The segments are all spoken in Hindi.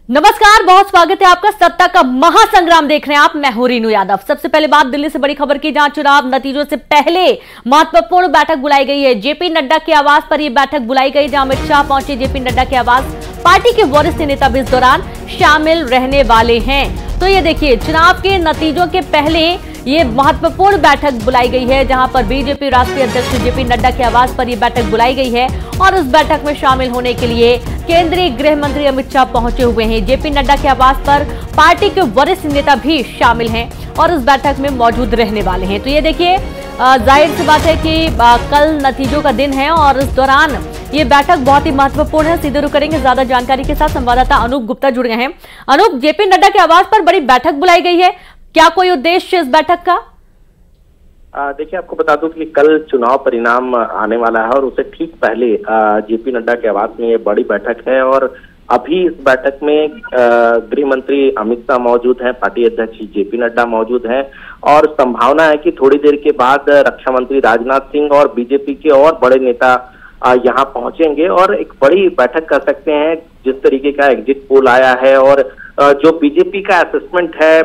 नमस्कार, बहुत स्वागत है आपका। सत्ता का महासंग्राम देख रहे हैं आप। मैं हूं रीनू यादव। सबसे पहले बात दिल्ली से बड़ी खबर की, जहां चुनाव नतीजों से पहले महत्वपूर्ण बैठक बुलाई गई है। जेपी नड्डा के आवास पर यह बैठक बुलाई गई, जहां अमित शाह पहुंचे जेपी नड्डा के आवास। पार्टी के वरिष्ठ नेता भी इस दौरान शामिल रहने वाले हैं। तो ये देखिए, चुनाव के नतीजों के पहले ये महत्वपूर्ण बैठक बुलाई गई है, जहां पर बीजेपी राष्ट्रीय अध्यक्ष जेपी नड्डा के आवास पर यह बैठक बुलाई गई है। और इस बैठक में शामिल होने के लिए केंद्रीय गृह मंत्री अमित शाह पहुंचे हुए हैं। जेपी नड्डा के आवास पर पार्टी के वरिष्ठ नेता भी शामिल हैं और इस बैठक में मौजूद रहने वाले हैं। तो ये देखिए, जाहिर सी बात है कि कल नतीजों का दिन है और इस दौरान ये बैठक बहुत ही महत्वपूर्ण है। सीधे रुक करेंगे ज्यादा जानकारी के साथ, संवाददाता अनूप गुप्ता जुड़ गए हैं। अनूप, जेपी नड्डा के आवास पर बड़ी बैठक बुलाई गई है, क्या कोई उद्देश्य इस बैठक का? देखिए, आपको बता दूं कि कल चुनाव परिणाम आने वाला है और उसे ठीक पहले जेपी नड्डा के आवास में ये बड़ी बैठक है। और अभी इस बैठक में गृह मंत्री अमित शाह मौजूद हैं, पार्टी अध्यक्ष जेपी नड्डा मौजूद हैं और संभावना है कि थोड़ी देर के बाद रक्षा मंत्री राजनाथ सिंह और बीजेपी के और बड़े नेता यहाँ पहुंचेंगे और एक बड़ी बैठक कर सकते हैं। जिस तरीके का एग्जिट पोल आया है और जो बीजेपी का असेसमेंट है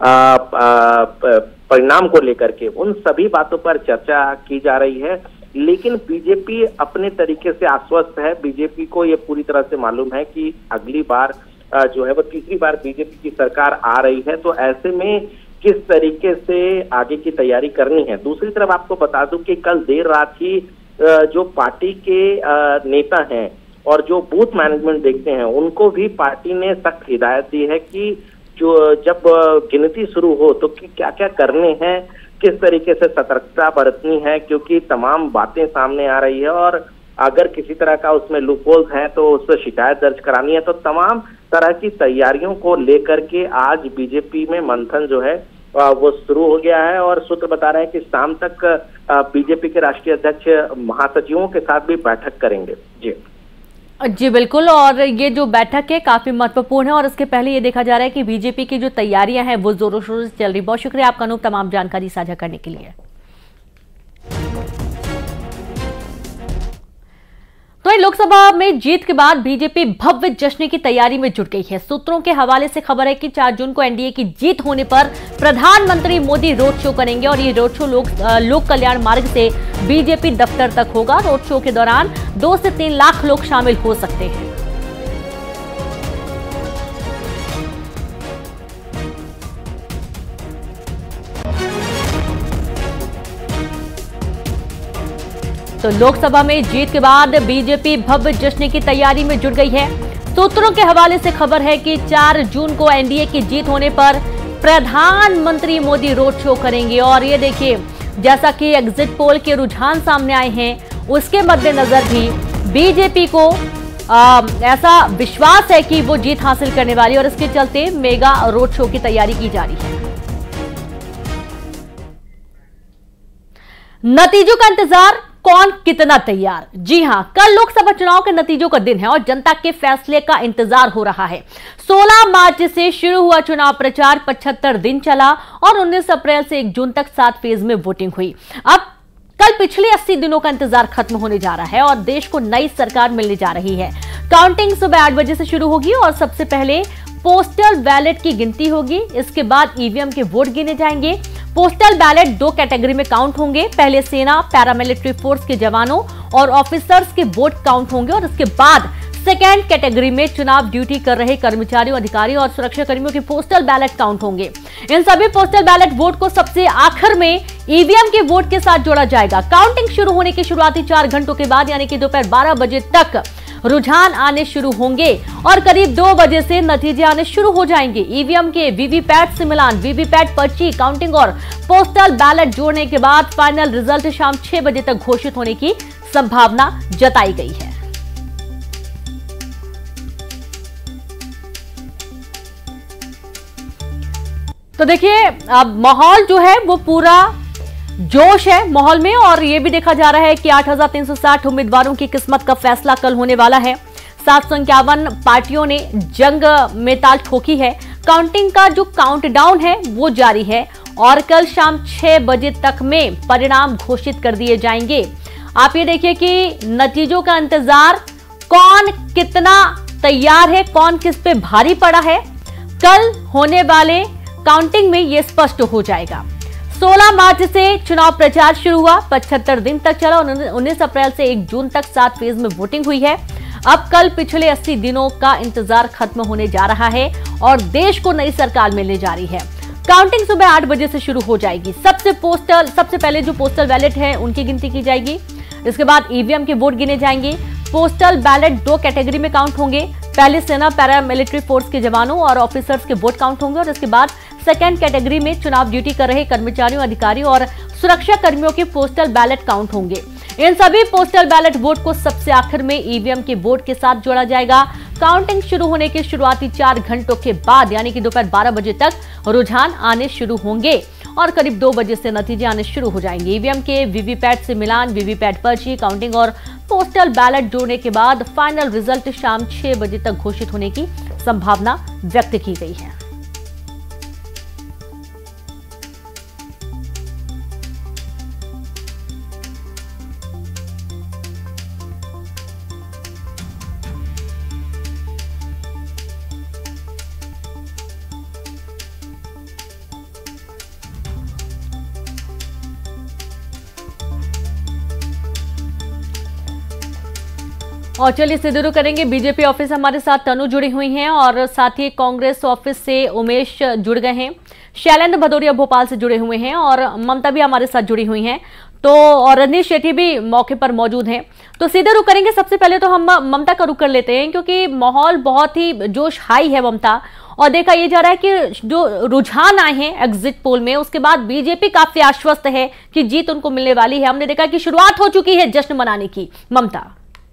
परिणाम को लेकर के, उन सभी बातों पर चर्चा की जा रही है। लेकिन बीजेपी अपने तरीके से आश्वस्त है। बीजेपी को ये पूरी तरह से मालूम है कि अगली बार जो है वो तीसरी बार बीजेपी की सरकार आ रही है, तो ऐसे में किस तरीके से आगे की तैयारी करनी है। दूसरी तरफ आपको बता दूं कि कल देर रात ही जो पार्टी के नेता हैं और जो बूथ मैनेजमेंट देखते हैं, उनको भी पार्टी ने सख्त हिदायत दी है कि जो जब गिनती शुरू हो तो क्या क्या करने हैं, किस तरीके से सतर्कता बरतनी है, क्योंकि तमाम बातें सामने आ रही है और अगर किसी तरह का उसमें लूपहोल्स हैं तो उस पर शिकायत दर्ज करानी है। तो तमाम तरह की तैयारियों को लेकर के आज बीजेपी में मंथन जो है वो शुरू हो गया है और सूत्र बता रहे हैं कि शाम तक बीजेपी के राष्ट्रीय अध्यक्ष महासचिवों के साथ भी बैठक करेंगे। जी बिल्कुल, और ये जो बैठक है काफी महत्वपूर्ण है और इसके पहले ये देखा जा रहा है कि बीजेपी की जो तैयारियां हैं वो जोरों शोरों से चल रही। बहुत शुक्रिया आपका अनूप, तमाम जानकारी साझा करने के लिए। तो लोकसभा में जीत के बाद बीजेपी भव्य जश्न की तैयारी में जुट गई है। सूत्रों के हवाले से खबर है कि 4 जून को एनडीए की जीत होने पर प्रधानमंत्री मोदी रोड शो करेंगे और ये रोड शो लोक कल्याण मार्ग से बीजेपी दफ्तर तक होगा। रोड शो के दौरान 2 से 3 लाख लोग शामिल हो सकते हैं। तो लोकसभा में जीत के बाद बीजेपी भव्य जश्न की तैयारी में जुट गई है। सूत्रों के हवाले से खबर है कि 4 जून को एनडीए की जीत होने पर प्रधानमंत्री मोदी रोड शो करेंगे और ये देखिए, जैसा कि एग्जिट पोल के रुझान सामने आए हैं, उसके मद्देनजर भी बीजेपी को ऐसा विश्वास है कि वो जीत हासिल करने वाली और इसके चलते मेगा रोड शो की तैयारी की जा रही है। नतीजों का इंतजार, कौन कितना तैयार? जी हां, कल लोकसभा चुनाव के नतीजों का दिन है और जनता के फैसले का इंतजार हो रहा है। 16 मार्च से शुरू हुआ चुनाव प्रचार 75 दिन चला और 19 अप्रैल से 1 जून तक 7 फेज में वोटिंग हुई। अब कल पिछले 80 दिनों का इंतजार खत्म होने जा रहा है और देश को नई सरकार मिलने जा रही है। काउंटिंग सुबह 8 बजे से शुरू होगी और सबसे पहले पोस्टल बैलेट की गिनती होगी। इसके बाद ईवीएम के वोट गिने जाएंगे। पोस्टल बैलेट 2 कैटेगरी में काउंट होंगे। पहले सेना, पैरामिलिट्री फोर्स के जवानों और ऑफिसर्स के वोट काउंट होंगे और इसके बाद सेकेंड कैटेगरी में चुनाव ड्यूटी कर रहे कर्मचारियों, अधिकारियों और सुरक्षा कर्मियों के पोस्टल बैलेट काउंट होंगे। इन सभी पोस्टल बैलेट वोट को सबसे आखिर में ईवीएम के वोट के साथ जोड़ा जाएगा। काउंटिंग शुरू होने के शुरुआती 4 घंटों के बाद यानी कि दोपहर 12 बजे तक रुझान आने शुरू होंगे और करीब 2 बजे से नतीजे आने शुरू हो जाएंगे। ईवीएम के वीवीपैट से मिलान, वीवीपैट पर्ची, काउंटिंग और पोस्टल बैलेट जोड़ने के बाद फाइनल रिजल्ट शाम 6 बजे तक घोषित होने की संभावना जताई गई है। तो देखिए, अब माहौल जो है वो पूरा जोश है माहौल में और ये भी देखा जा रहा है कि 8,360 उम्मीदवारों की किस्मत का फैसला कल होने वाला है। 751 पार्टियों ने जंग में ताल ठोकी है। काउंटिंग का जो काउंटडाउन है वो जारी है और कल शाम 6 बजे तक में परिणाम घोषित कर दिए जाएंगे। आप ये देखिए कि नतीजों का इंतजार, कौन कितना तैयार है, कौन किस पे भारी पड़ा है, कल होने वाले काउंटिंग में यह स्पष्ट हो जाएगा। 16 मार्च से चुनाव प्रचार शुरू हुआ, 75 दिन तक चला और 19 अप्रैल से 1 जून तक 7 फेज में वोटिंग हुई है। अब कल पिछले 80 दिनों का इंतजार खत्म होने जा रहा है और देश को नई सरकार मिलने जा रही है। काउंटिंग सुबह 8 बजे से शुरू हो जाएगी। सबसे पहले जो पोस्टल बैलेट है उनकी गिनती की जाएगी। इसके बाद ईवीएम के वोट गिने जाएंगे। पोस्टल बैलेट 2 कैटेगरी में काउंट होंगे। पहले सेना पैरामिलिट्री फोर्स के जवानों और ऑफिसर्स के वोट काउंट होंगे और इसके बाद सेकेंड कैटेगरी में चुनाव ड्यूटी कर रहे कर्मचारियों, अधिकारियों और सुरक्षा कर्मियों के पोस्टल बैलेट काउंट होंगे। इन सभी पोस्टल बैलेट वोट को सबसे आखिर में ईवीएम के वोट के साथ जोड़ा जाएगा। काउंटिंग शुरू होने के शुरुआती 4 घंटों के बाद यानी कि दोपहर 12 बजे तक रुझान आने शुरू होंगे और करीब 2 बजे से नतीजे आने शुरू हो जाएंगे। ईवीएम के वीवीपैट से मिलान, वीवीपैट पर्ची, काउंटिंग और पोस्टल बैलेट जोड़ने के बाद फाइनल रिजल्ट शाम 6 बजे तक घोषित होने की संभावना व्यक्त की गई है। और चलिए सीधे रुख करेंगे बीजेपी ऑफिस। हमारे साथ तनु जुड़ी हुई हैं और साथ ही कांग्रेस ऑफिस से उमेश जुड़ गए हैं, शैलेंद्र भदौरिया भोपाल से जुड़े हुए हैं और ममता भी हमारे साथ जुड़ी हुई हैं, तो और रजनीश शेट्टी भी मौके पर मौजूद हैं। तो सीधे रुख करेंगे। सबसे पहले तो हम ममता का रुख कर लेते हैं क्योंकि माहौल बहुत ही जोश हाई है ममता, और देखा यह जा रहा है कि जो रुझान आए हैं एग्जिट पोल में उसके बाद बीजेपी काफी आश्वस्त है कि जीत उनको मिलने वाली है। हमने देखा कि शुरुआत हो चुकी है जश्न मनाने की। ममता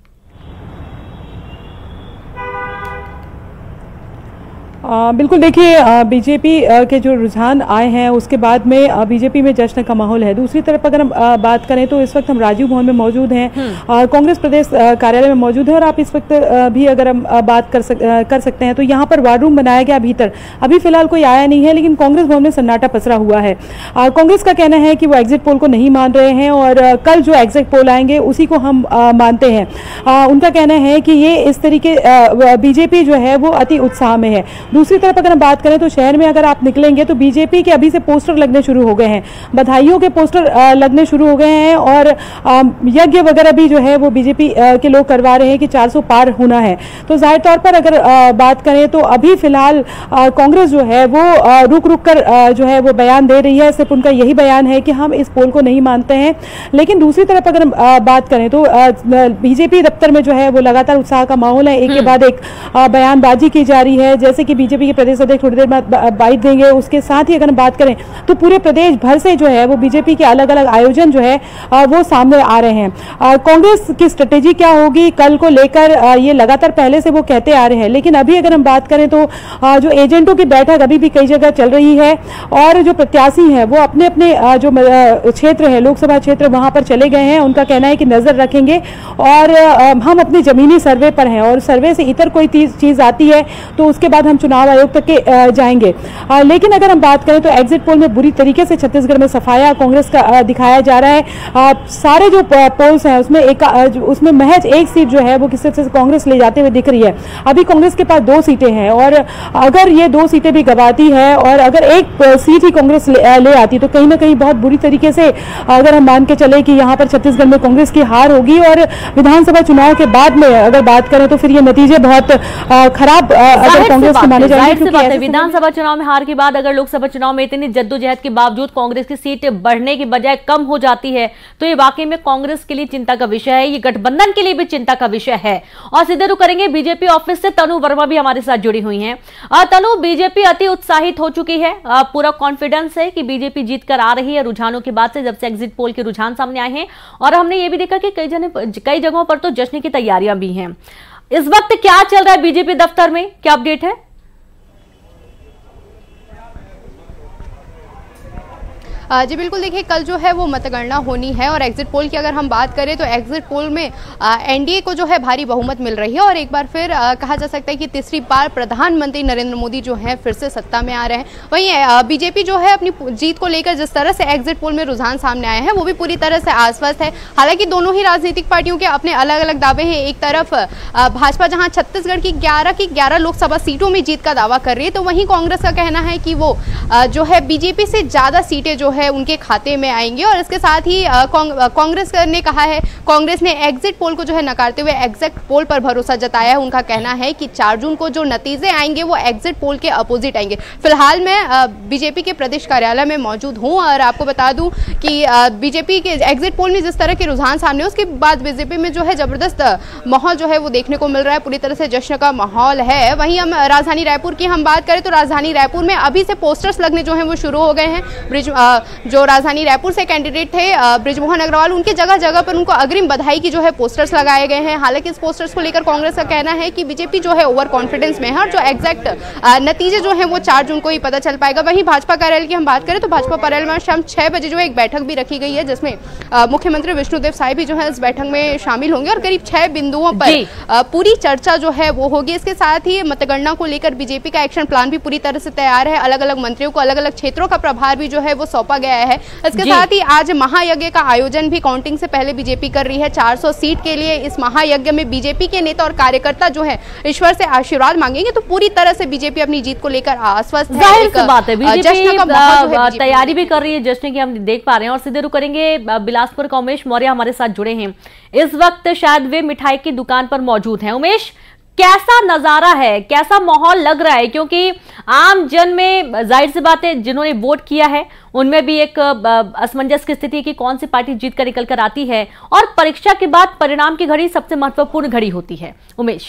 बिल्कुल, देखिए बीजेपी के जो रुझान आए हैं उसके बाद में बीजेपी में जश्न का माहौल है। दूसरी तरफ अगर हम बात करें तो इस वक्त हम राजीव भवन में मौजूद हैं, कांग्रेस प्रदेश कार्यालय में मौजूद है और आप इस वक्त भी अगर हम बात कर सकते हैं तो यहाँ पर वार रूम बनाया गया। भीतर अभी फिलहाल कोई आया नहीं है, लेकिन कांग्रेस भवन में सन्नाटा पसरा हुआ है। कांग्रेस का कहना है कि वो एग्जिट पोल को नहीं मान रहे हैं और कल जो एग्जिट पोल आएंगे उसी को हम मानते हैं। उनका कहना है कि ये इस तरीके बीजेपी जो है वो अति उत्साह में है। दूसरी तरफ अगर हम बात करें तो शहर में अगर आप निकलेंगे तो बीजेपी के अभी से पोस्टर लगने शुरू हो गए हैं, बधाइयों के पोस्टर लगने शुरू हो गए हैं और यज्ञ वगैरह भी जो है वो बीजेपी के लोग करवा रहे हैं कि 400 पार होना है। तो जाहिर तौर पर अगर बात करें तो अभी फिलहाल कांग्रेस जो है वो रुक कर जो है वो बयान दे रही है। सिर्फ उनका यही बयान है कि हम इस पोल को नहीं मानते हैं। लेकिन दूसरी तरफ अगर हम बात करें तो बीजेपी दफ्तर में जो है वो लगातार उत्साह का माहौल है। एक के बाद एक बयानबाजी की जा रही है, जैसे कि बीजेपी के प्रदेश अध्यक्ष थोड़ी देर बाद बाइट देंगे। उसके साथ ही अगर हम बात करें तो पूरे प्रदेश भर से जो है वो बीजेपी के अलग अलग आयोजन जो है वो सामने आ रहे हैं। कांग्रेस की स्ट्रेटेजी क्या होगी कल को लेकर, ये लगातार पहले से वो कहते आ रहे हैं। लेकिन अभी अगर हम बात करें तो जो एजेंटों की बैठक अभी भी कई जगह चल रही है और जो प्रत्याशी हैं वो अपने अपने जो क्षेत्र है, लोकसभा क्षेत्र, वहां पर चले गए हैं। उनका कहना है कि नजर रखेंगे और हम अपने जमीनी सर्वे पर हैं और सर्वे से इतर कोई चीज आती है तो उसके बाद हम चुनाव आयोग तक के जाएंगे। लेकिन अगर हम बात करें तो एग्जिट पोल में बुरी तरीके से छत्तीसगढ़ में सफाया कांग्रेस का दिखाया जा रहा है। सारे जो पोल्स हैं उसमें महज एक सीट जो है वो किसी से कांग्रेस ले जाते हुए दिख रही है। अभी कांग्रेस के पास 2 सीटें हैं और अगर ये 2 सीटें भी गंवाती है और अगर एक सीट ही कांग्रेस ले आती तो कहीं ना कहीं बहुत बुरी तरीके से अगर हम मान के चले कि यहाँ पर छत्तीसगढ़ में कांग्रेस की हार होगी और विधानसभा चुनाव के बाद में अगर बात करें तो फिर ये नतीजे बहुत खराब अगर कांग्रेस के माने जाएंगे। विधानसभा चुनाव में हार के बाद अगर लोकसभा चुनाव में इतनी जद्दोजहद के बावजूद कांग्रेस की सीट बढ़ने की बजाय कम हो जाती है तो ये वाकई में कांग्रेस के लिए चिंता का विषय है, ये गठबंधन के लिए भी चिंता का विषय है। और सीधे रुख करेंगे बीजेपी ऑफिस से, तनु वर्मा भी हमारे साथ जुड़ी हुई हैं। तनु, बीजेपी अति उत्साहित हो चुकी है, पूरा कॉन्फिडेंस है कि बीजेपी जीत कर आ रही है रुझानों के बाद से, जब से एग्जिट पोल के रुझान सामने आए हैं। और हमने ये भी देखा कि कई जगहों पर तो जश्न की तैयारियां भी हैं। इस वक्त क्या चल रहा है बीजेपी दफ्तर में, क्या अपडेट है? जी बिल्कुल, देखिए कल जो है वो मतगणना होनी है और एग्जिट पोल की अगर हम बात करें तो एग्जिट पोल में एनडीए को जो है भारी बहुमत मिल रही है और एक बार फिर कहा जा सकता है कि तीसरी बार प्रधानमंत्री नरेंद्र मोदी जो है फिर से सत्ता में आ रहे हैं। वहीं बीजेपी जो है अपनी जीत को लेकर जिस तरह से एग्जिट पोल में रुझान सामने आए हैं वो भी पूरी तरह से आश्वस्त है। हालांकि दोनों ही राजनीतिक पार्टियों के अपने अलग अलग दावे हैं। एक तरफ भाजपा जहां छत्तीसगढ़ की 11 लोकसभा सीटों में जीत का दावा कर रही है, तो वहीं कांग्रेस का कहना है कि वो जो है बीजेपी से ज्यादा सीटें जो है उनके खाते में आएंगी। और इसके साथ ही कांग्रेस ने कहा है, कांग्रेस ने एग्जिट पोल को जो है नकारते हुए एग्जिट पोल पर भरोसा जताया है। उनका कहना है कि 4 जून को जो नतीजे आएंगे वो एग्जिट पोल के अपोजिट आएंगे। फिलहाल मैं बीजेपी के प्रदेश कार्यालय में मौजूद हूं और आपको बता दूं कि बीजेपी के एग्जिट पोल में जिस तरह के रुझान सामने, उसके बाद बीजेपी में जो है जबरदस्त माहौल जो है वो देखने को मिल रहा है। पूरी तरह से जश्न का माहौल है। वहीं हम राजधानी रायपुर की हम बात करें तो राजधानी रायपुर में अभी से पोस्टर्स लगने जो है वो शुरू हो गए हैं। जो राजधानी रायपुर से कैंडिडेट थे बृजमोहन अग्रवाल, उनके जगह जगह पर उनको अग्रिम बधाई की जो है पोस्टर्स लगाए गए हैं। हालांकि इस पोस्टर्स को लेकर कांग्रेस का कहना है कि बीजेपी जो है ओवर कॉन्फिडेंस में है और जो एग्जैक्ट नतीजे जो है वो 4 जून को ही पता चल पाएगा। वहीं भाजपा कार्यालय की हम बात करें तो भाजपा कार्यालय में शाम 6 बजे जो है एक बैठक भी रखी गई है, जिसमें मुख्यमंत्री विष्णुदेव साय भी जो है इस बैठक में शामिल होंगे और करीब 6 बिंदुओं पर पूरी चर्चा जो है वो होगी। इसके साथ ही मतगणना को लेकर बीजेपी का एक्शन प्लान भी पूरी तरह से तैयार है। अलग अलग मंत्रियों को अलग अलग क्षेत्रों का प्रभार भी जो है वो सौंपा गया है। इसके साथ ही आज महायज्ञ का आयोजन भी काउंटिंग से पहले बीजेपी कर रही है। 400 सीट के लिए इस महायज्ञ में बीजेपी के नेता और कार्यकर्ता जो है ईश्वर से आशीर्वाद मांगेंगे। तो पूरी तरह से बीजेपी अपनी जीत को लेकर आश्वस्त है। जाहिर सी बात है, बीजेपी तैयारी भी कर रही है जश्न की, हम देख पा रहे हैं। और सीधे रुक करेंगे बिलासपुर का उमेश मौर्य हमारे साथ जुड़े हैं इस वक्त, शायद वे मिठाई की दुकान पर मौजूद हैं। उमेश, कैसा नजारा है, कैसा माहौल लग रहा है? क्योंकि आम जन में जाहिर सी बात है जिन्होंने वोट किया है उनमें भी एक असमंजस की स्थिति है कि कौन सी पार्टी जीत कर निकल कर आती है, और परीक्षा के बाद परिणाम की घड़ी सबसे महत्वपूर्ण घड़ी होती है। उमेश,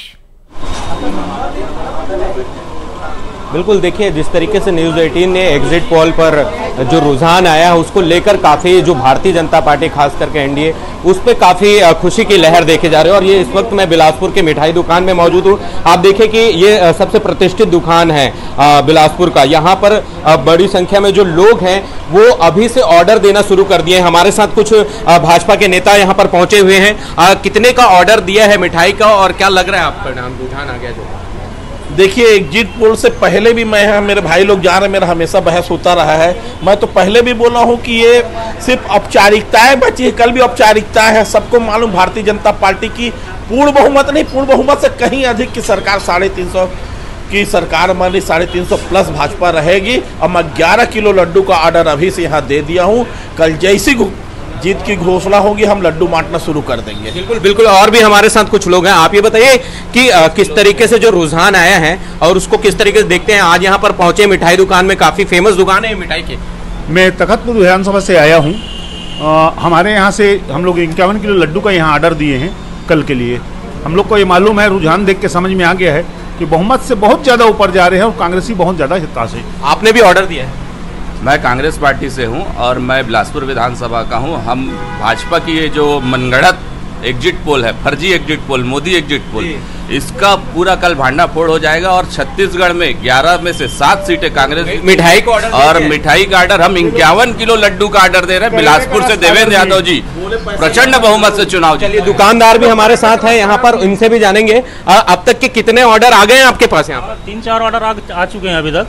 बिल्कुल, देखिए जिस तरीके से न्यूज़ 18 ने एग्जिट पोल पर जो रुझान आया है उसको लेकर काफ़ी जो भारतीय जनता पार्टी खास करके एनडीए उस पर काफ़ी खुशी की लहर देखे जा रही है। और ये इस वक्त मैं बिलासपुर के मिठाई दुकान में मौजूद हूँ। आप देखिए कि ये सबसे प्रतिष्ठित दुकान है बिलासपुर का। यहाँ पर बड़ी संख्या में जो लोग हैं वो अभी से ऑर्डर देना शुरू कर दिए हैं। हमारे साथ कुछ भाजपा के नेता यहाँ पर पहुंचे हुए हैं। कितने का ऑर्डर दिया है मिठाई का और क्या लग रहा है आपका नाम रुझान आ गया जो? देखिए, एग्जिट पोल से पहले भी मैं यहाँ, मेरे भाई लोग जा रहे हैं, मेरा हमेशा बहस होता रहा है। मैं तो पहले भी बोला हूँ कि ये सिर्फ औपचारिकताएं बची है, कल भी औपचारिकताएं हैं। सबको मालूम भारतीय जनता पार्टी की पूर्ण बहुमत नहीं, पूर्ण बहुमत से कहीं अधिक की सरकार 350 की सरकार मानी 350 प्लस भाजपा रहेगी। और मैं 11 किलो लड्डू का ऑर्डर अभी से यहाँ दे दिया हूँ। कल जैसी जीत की घोषणा होगी हम लड्डू बांटना शुरू कर देंगे। बिल्कुल बिल्कुल, और भी हमारे साथ कुछ लोग हैं। आप ये बताइए कि किस तरीके से जो रुझान आया है और उसको किस तरीके से देखते हैं। आज यहाँ पर पहुंचे मिठाई दुकान में, काफी फेमस दुकान है मिठाई की। मैं तखतपुर विधानसभा से आया हूँ। हमारे यहाँ से हम लोग 51 किलो लड्डू का यहाँ ऑर्डर दिए हैं कल के लिए। हम लोग को ये मालूम है, रुझान देख के समझ में आ गया है कि बहुमत से बहुत ज़्यादा ऊपर जा रहे हैं और कांग्रेसी बहुत ज़्यादा हिस्सा से। आपने भी ऑर्डर दिया है? मैं कांग्रेस पार्टी से हूं और मैं बिलासपुर विधानसभा का हूं। हम भाजपा की ये जो मनगढ़ंत एग्जिट पोल है, फर्जी exit poll, Modi exit poll, इसका पूरा कल भांडा फोड़ हो जाएगा। और छत्तीसगढ़ में 11 में से 7 सीटें कांग्रेस मिठाई का ऑर्डर और मिठाई का ऑर्डर हम 51 किलो लड्डू का ऑर्डर दे रहे हैं। बिलासपुर से देवेंद्र यादव जी प्रचंड बहुमत से चुनाव। चलिए, दुकानदार भी हमारे साथ है यहाँ पर, इनसे भी जानेंगे अब तक के कितने ऑर्डर आ गए हैं आपके पास? यहाँ पर 3-4 ऑर्डर आ चुके हैं। अभी तक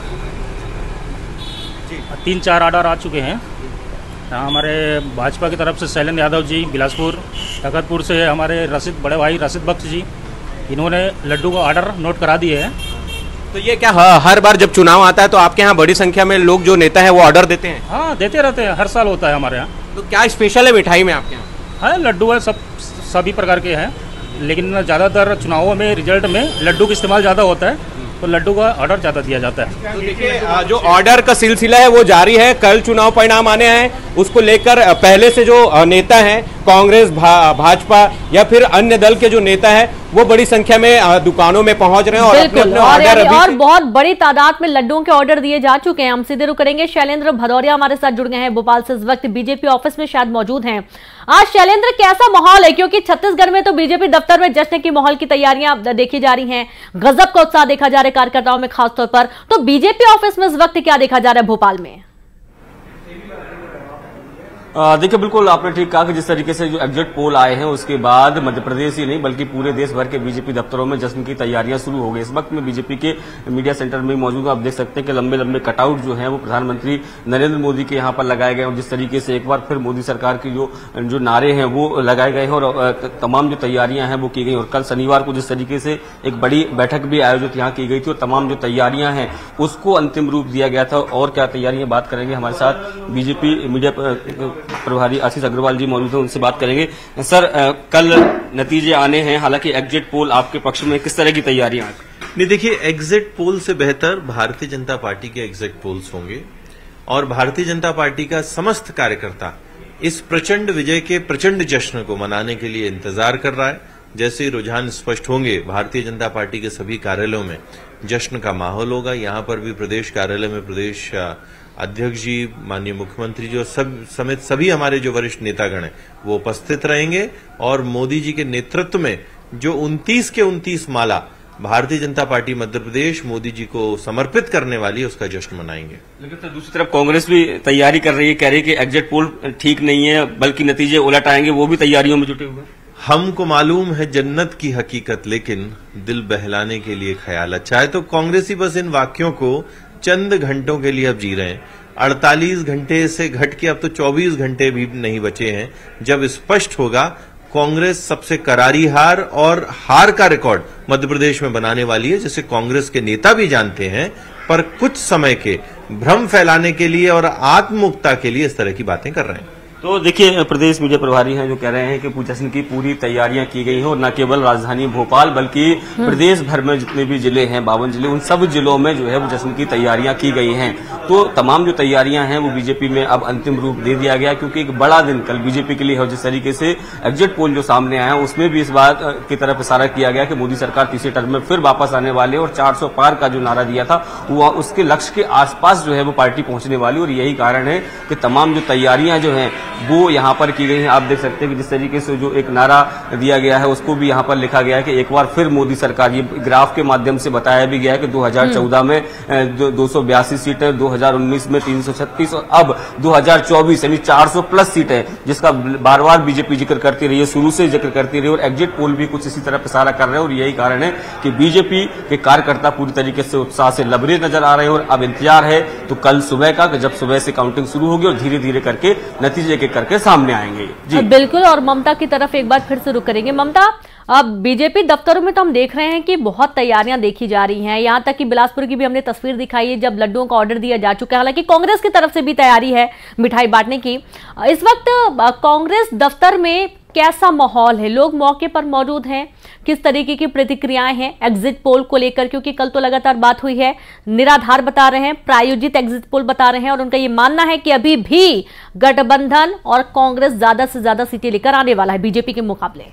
3-4 ऑर्डर आ चुके हैं। हमारे भाजपा की तरफ से शैलेंद्र यादव जी, बिलासपुर तखतपुर से हमारे बड़े भाई रशीद बख्श जी, इन्होंने लड्डू का ऑर्डर नोट करा दिए हैं। तो ये क्या हर बार जब चुनाव आता है तो आपके यहाँ बड़ी संख्या में लोग जो नेता है वो ऑर्डर देते हैं? हाँ, देते रहते हैं, हर साल होता है हमारे यहाँ। तो क्या स्पेशल है मिठाई में आपके यहाँ? हाँ, लड्डू है, सभी प्रकार के हैं, लेकिन ज़्यादातर चुनावों में रिजल्ट में लड्डू का इस्तेमाल ज़्यादा होता है, तो लड्डू का ऑर्डर ज़्यादा दिया जाता है। तो देखिए, जो ऑर्डर का सिलसिला है वो जारी है। कल चुनाव परिणाम आने हैं, उसको लेकर पहले से जो नेता हैं कांग्रेस, भाजपा या फिर अन्य दल के जो नेता हैं वो बड़ी संख्या में दुकानों में पहुंच रहे हैं और अपने ऑर्डर और बहुत बड़ी तादाद में लड्डुओं के ऑर्डर दिए जा चुके हैं। हम सीधे रुक करेंगे, शैलेंद्र भदौरिया हमारे साथ जुड़ गए हैं भोपाल से, इस वक्त बीजेपी ऑफिस में शायद मौजूद हैं। आज शैलेंद्र, कैसा माहौल है? क्योंकि छत्तीसगढ़ में तो बीजेपी दफ्तर में जश्न की माहौल की तैयारियां देखी जा रही हैं, गजब का उत्साह देखा जा रहा है कार्यकर्ताओं में खासतौर पर। तो बीजेपी ऑफिस में इस वक्त क्या देखा जा रहा है भोपाल में? देखिए, बिल्कुल आपने ठीक कहा कि जिस तरीके से जो एग्जिट पोल आए हैं उसके बाद मध्य प्रदेश ही नहीं बल्कि पूरे देश भर के बीजेपी दफ्तरों में जश्न की तैयारियां शुरू हो गई। इस वक्त में बीजेपी के मीडिया सेंटर में मौजूद आप देख सकते हैं कि लंबे लंबे कटआउट जो हैं वो प्रधानमंत्री नरेंद्र मोदी के यहाँ पर लगाए गए और जिस तरीके से एक बार फिर मोदी सरकार की जो नारे हैं वो लगाए गए हैं और तमाम जो तैयारियां हैं वो की गई। और कल शनिवार को जिस तरीके से एक बड़ी बैठक भी आयोजित यहाँ की गई थी और तमाम जो तैयारियां हैं उसको अंतिम रूप दिया गया था। और क्या तैयारियां, बात करेंगे, हमारे साथ बीजेपी मीडिया प्रभारी आशीष अग्रवाल जी मौजूद हैं, उनसे बात करेंगे। सर, कल नतीजे आने हैं, हालांकि एग्जिट पोल आपके पक्ष में, किस तरह की तैयारियां? नहीं, देखिए, एग्जिट पोल से बेहतर भारतीय जनता पार्टी के एग्जिट पोल्स होंगे और भारतीय जनता पार्टी का समस्त कार्यकर्ता इस प्रचंड विजय के प्रचंड जश्न को मनाने के लिए इंतजार कर रहा है। जैसे ही रुझान स्पष्ट होंगे, भारतीय जनता पार्टी के सभी कार्यालयों में जश्न का माहौल होगा। यहां पर भी प्रदेश कार्यालय में प्रदेश अध्यक्ष जी, माननीय मुख्यमंत्री जी और समेत सभी हमारे जो वरिष्ठ नेतागण हैं वो उपस्थित रहेंगे और मोदी जी के नेतृत्व में जो 29 के 29 माला भारतीय जनता पार्टी मध्य प्रदेश मोदी जी को समर्पित करने वाली है, उसका जश्न मनाएंगे। लेकिन तो दूसरी तरफ कांग्रेस भी तैयारी कर रही है, कह रही है कि एग्जिट पोल ठीक नहीं है बल्कि नतीजे उलट आएंगे, वो भी तैयारियों में जुटे हुए हैं। हमको मालूम है जन्नत की हकीकत, लेकिन दिल बहलाने के लिए ख्याल अच्छा है। तो कांग्रेसी बस इन वाक्यों को चंद घंटों के लिए अब जी रहे हैं। 48 घंटे से घट के अब तो 24 घंटे भी नहीं बचे हैं जब स्पष्ट होगा कांग्रेस सबसे करारी हार और हार का रिकॉर्ड मध्य प्रदेश में बनाने वाली है, जिसे कांग्रेस के नेता भी जानते हैं। पर कुछ समय के भ्रम फैलाने के लिए और आत्ममुक्ता के लिए इस तरह की बातें कर रहे हैं। तो देखिए, प्रदेश मीडिया प्रभारी हैं जो कह रहे हैं कि जश्न की पूरी तैयारियां की गई हैं और न केवल राजधानी भोपाल बल्कि प्रदेश भर में जितने भी जिले हैं, 52 जिले, उन सब जिलों में जो है वो जश्न की तैयारियां की गई हैं। तो तमाम जो तैयारियां हैं वो बीजेपी में अब अंतिम रूप दे दिया गया, क्योंकि एक बड़ा दिन कल बीजेपी के लिए है। जिस तरीके से एग्जिट पोल जो सामने आया उसमें भी इस बात की तरफ इशारा किया गया कि मोदी सरकार तीसरे टर्म में फिर वापस आने वाले और 400 पार का जो नारा दिया था वो उसके लक्ष्य के आसपास जो है वो पार्टी पहुंचने वाली। और यही कारण है कि तमाम जो तैयारियां जो हैं वो यहाँ पर की गई हैं। आप देख सकते हैं कि जिस तरीके से जो एक नारा दिया गया है उसको भी यहाँ पर लिखा गया है कि एक बार फिर मोदी सरकार, ये ग्राफ के माध्यम से बताया भी गया है कि 2014 में 282 सीटें, 2019 में 336 और अब 2024 यानी 400 प्लस सीटें, जिसका बार बार बीजेपी जिक्र करती रही है, शुरू से जिक्र करती रही। और एग्जिट पोल भी कुछ इसी तरह इशारा कर रहे हैं और यही कारण है कि बीजेपी के कार्यकर्ता पूरी तरीके से उत्साह से लबरेज नजर आ रहे हैं। और अब इंतजार है तो कल सुबह का, जब सुबह से काउंटिंग शुरू होगी और धीरे धीरे करके नतीजे के करके सामने आएंगे। जी बिल्कुल। और ममता की तरफ एक बार फिर से रुक करेंगे। ममता, अब बीजेपी दफ्तरों में तो हम देख रहे हैं कि बहुत तैयारियां देखी जा रही हैं, यहां तक कि बिलासपुर की भी हमने तस्वीर दिखाई है जब लड्डुओं का ऑर्डर दिया जा चुका है। हालांकि कांग्रेस की तरफ से भी तैयारी है मिठाई बांटने की। इस वक्त कांग्रेस दफ्तर में कैसा माहौल है? लोग मौके पर मौजूद हैं, किस तरीके की प्रतिक्रियाएं हैं एग्जिट पोल को लेकर? क्योंकि कल तो लगातार बात हुई है, निराधार बता रहे हैं, प्रायोजित एग्जिट पोल बता रहे हैं और उनका ये मानना है कि अभी भी गठबंधन और कांग्रेस ज्यादा से ज्यादा सीटें लेकर आने वाला है बीजेपी के मुकाबले।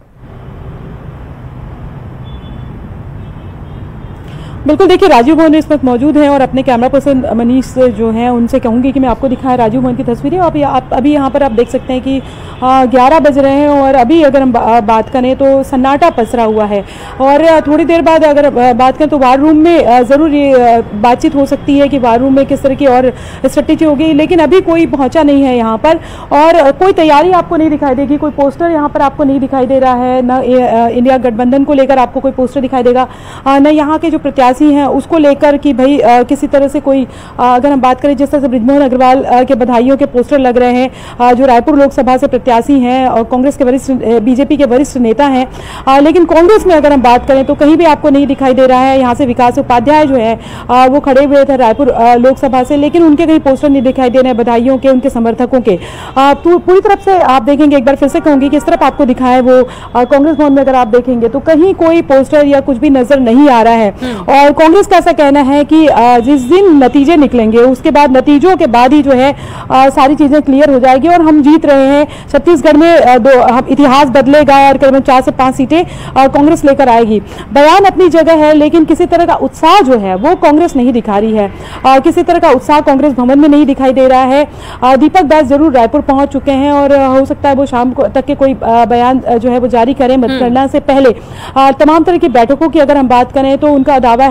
बिल्कुल, देखिए, राजीव भवन इस वक्त मौजूद हैं और अपने कैमरा पर्सन मनीष जो हैं उनसे कहूंगी कि मैं आपको दिखाएं राजीव भवन की तस्वीरें। आप अभी यहाँ पर आप देख सकते हैं कि 11 बज रहे हैं और अभी अगर हम बात करें तो सन्नाटा पसरा हुआ है। और थोड़ी देर बाद अगर बात करें तो वार रूम में ज़रूर ये बातचीत हो सकती है कि वार रूम में किस तरह की और स्ट्रेटेजी होगी, लेकिन अभी कोई पहुँचा नहीं है यहाँ पर और कोई तैयारी आपको नहीं दिखाई देगी। कोई पोस्टर यहाँ पर आपको नहीं दिखाई दे रहा है, न इंडिया गठबंधन को लेकर आपको कोई पोस्टर दिखाई देगा, न यहाँ के जो प्रत्याशी हैं उसको लेकर कि भाई किसी तरह से कोई, अगर हम बात करें जिस तरह से बृजमोहन अग्रवाल के बधाइयों के पोस्टर लग रहे हैं, जो रायपुर लोकसभा से प्रत्याशी हैं और कांग्रेस के वरिष्ठ, बीजेपी के वरिष्ठ नेता हैं, लेकिन कांग्रेस में अगर हम बात करें तो कहीं भी आपको नहीं दिखाई दे रहा है। यहाँ से विकास उपाध्याय जो है वो खड़े हुए थे रायपुर लोकसभा से, लेकिन उनके कहीं पोस्टर नहीं दिखाई दे रहे हैं बधाइयों के, उनके समर्थकों के। तो पूरी तरफ से आप देखेंगे, एक बार फिर से कहूंगी किस तरफ आपको दिखाए वो कांग्रेस भवन में अगर आप देखेंगे तो कहीं कोई पोस्टर या कुछ भी नजर नहीं आ रहा है। और कांग्रेस का ऐसा कहना है कि जिस दिन नतीजे निकलेंगे उसके बाद, नतीजों के बाद ही जो है सारी चीजें क्लियर हो जाएगी और हम जीत रहे हैं। छत्तीसगढ़ में इतिहास बदलेगा और करीबन 4 से 5 सीटें कांग्रेस लेकर आएगी। बयान अपनी जगह है, लेकिन किसी तरह का उत्साह जो है वो कांग्रेस नहीं दिखा रही है। किसी तरह का उत्साह कांग्रेस भवन में नहीं दिखाई दे रहा है। दीपक दास जरूर रायपुर पहुंच चुके हैं और हो सकता है वो शाम तक के कोई बयान जो है वो जारी करें मतगणना से पहले। तमाम तरह की बैठकों की अगर हम बात करें तो उनका दावा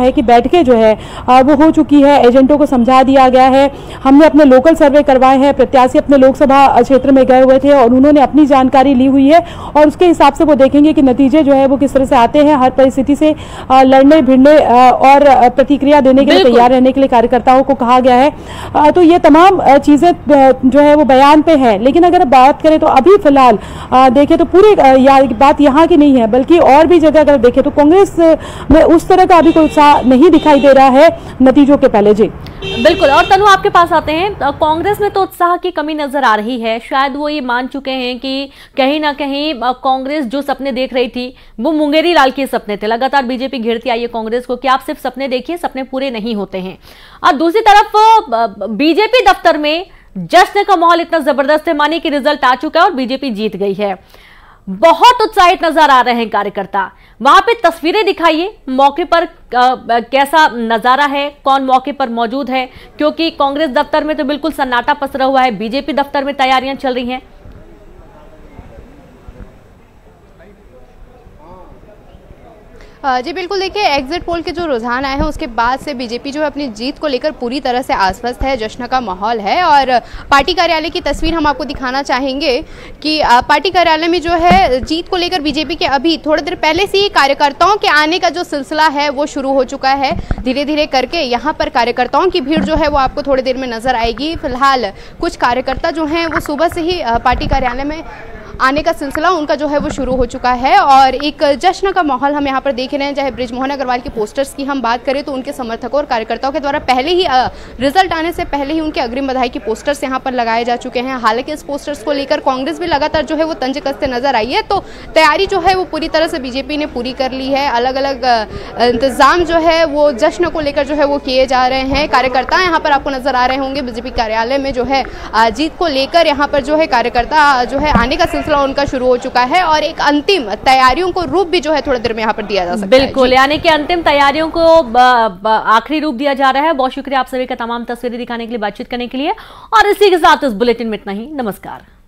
है कि बैठकें जो है वो हो चुकी है, एजेंटों को समझा दिया गया है। हमने अपने लोकल सर्वे करवाए हैं, प्रत्याशी अपने लोकसभा क्षेत्र में गए हुए थे और उन्होंने अपनी जानकारी ली हुई है और उसके हिसाब से वो देखेंगे कि नतीजे जो है वो किस तरह से आते हैं। हर परिस्थिति से लड़ने भिड़ने और प्रतिक्रिया देने के लिए तैयार रहने के लिए कार्यकर्ताओं को कहा गया है। तो ये तमाम चीजें जो है वो बयान पे है। लेकिन अगर बात करें तो अभी फिलहाल देखें तो पूरी बात यहाँ की नहीं है, बल्कि और भी जगह अगर देखें तो कांग्रेस में उस तरह का अभी कोई उत्साह नहीं दिखाई दे रहा है नतीजों के पहले। जी बिल्कुल। और तनु आपके पास आते हैं, कांग्रेस में तो उत्साह की कमी नजर आ रही है। शायद वो ये मान चुके हैं कि कहीं ना कहीं कांग्रेस जो सपने देख रही थी वो मुंगेरी लाल के सपने थे। लगातार बीजेपी घेरती आई है कांग्रेस को कि आप सिर्फ सपने देखिए, सपने पूरे नहीं होते हैं। और दूसरी तरफ बीजेपी दफ्तर में जश्न का माहौल इतना जबरदस्त है, मानिए कि रिजल्ट आ चुका है और बीजेपी जीत गई है। बहुत उत्साहित नजर आ रहे हैं कार्यकर्ता। वहां पे तस्वीरें दिखाइए, मौके पर कैसा नजारा है, कौन मौके पर मौजूद है, क्योंकि कांग्रेस दफ्तर में तो बिल्कुल सन्नाटा पसरा हुआ है, बीजेपी दफ्तर में तैयारियां चल रही हैं। जी बिल्कुल, देखिए एग्जिट पोल के जो रुझान आए हैं उसके बाद से बीजेपी जो है अपनी जीत को लेकर पूरी तरह से आश्वस्त है, जश्न का माहौल है। और पार्टी कार्यालय की तस्वीर हम आपको दिखाना चाहेंगे कि पार्टी कार्यालय में जो है जीत को लेकर बीजेपी के अभी थोड़ी देर पहले से ही कार्यकर्ताओं के आने का जो सिलसिला है वो शुरू हो चुका है। धीरे धीरे करके यहाँ पर कार्यकर्ताओं की भीड़ जो है वो आपको थोड़ी देर में नजर आएगी। फिलहाल कुछ कार्यकर्ता जो हैं वो सुबह से ही पार्टी कार्यालय में आने का सिलसिला उनका जो है वो शुरू हो चुका है और एक जश्न का माहौल हम यहाँ पर देख रहे हैं। चाहे बृजमोहन अग्रवाल के पोस्टर्स की हम बात करें तो उनके समर्थकों और कार्यकर्ताओं के द्वारा पहले ही रिजल्ट आने से पहले ही उनके अग्रिम बधाई के पोस्टर्स यहाँ पर लगाए जा चुके हैं। हालांकि इस पोस्टर्स को लेकर कांग्रेस भी लगातार जो है वो तंज कसते नजर आई है, तो तैयारी जो है वो पूरी तरह से बीजेपी ने पूरी कर ली है। अलग अलग इंतजाम जो है वो जश्न को लेकर जो है वो किए जा रहे हैं। कार्यकर्ता यहाँ पर आपको नजर आ रहे होंगे बीजेपी कार्यालय में जो है जीत को लेकर यहाँ पर जो है कार्यकर्ता जो है आने का सिलसिला उनका शुरू हो चुका है और एक अंतिम तैयारियों को रूप भी जो है थोड़ी देर में यहाँ पर दिया जा सकता है। बिल्कुल, यानी कि अंतिम तैयारियों को आखिरी रूप दिया जा रहा है। बहुत शुक्रिया आप सभी का तमाम तस्वीरें दिखाने के लिए, बातचीत करने के लिए। और इसी के साथ इस बुलेटिन में इतना ही। नमस्कार।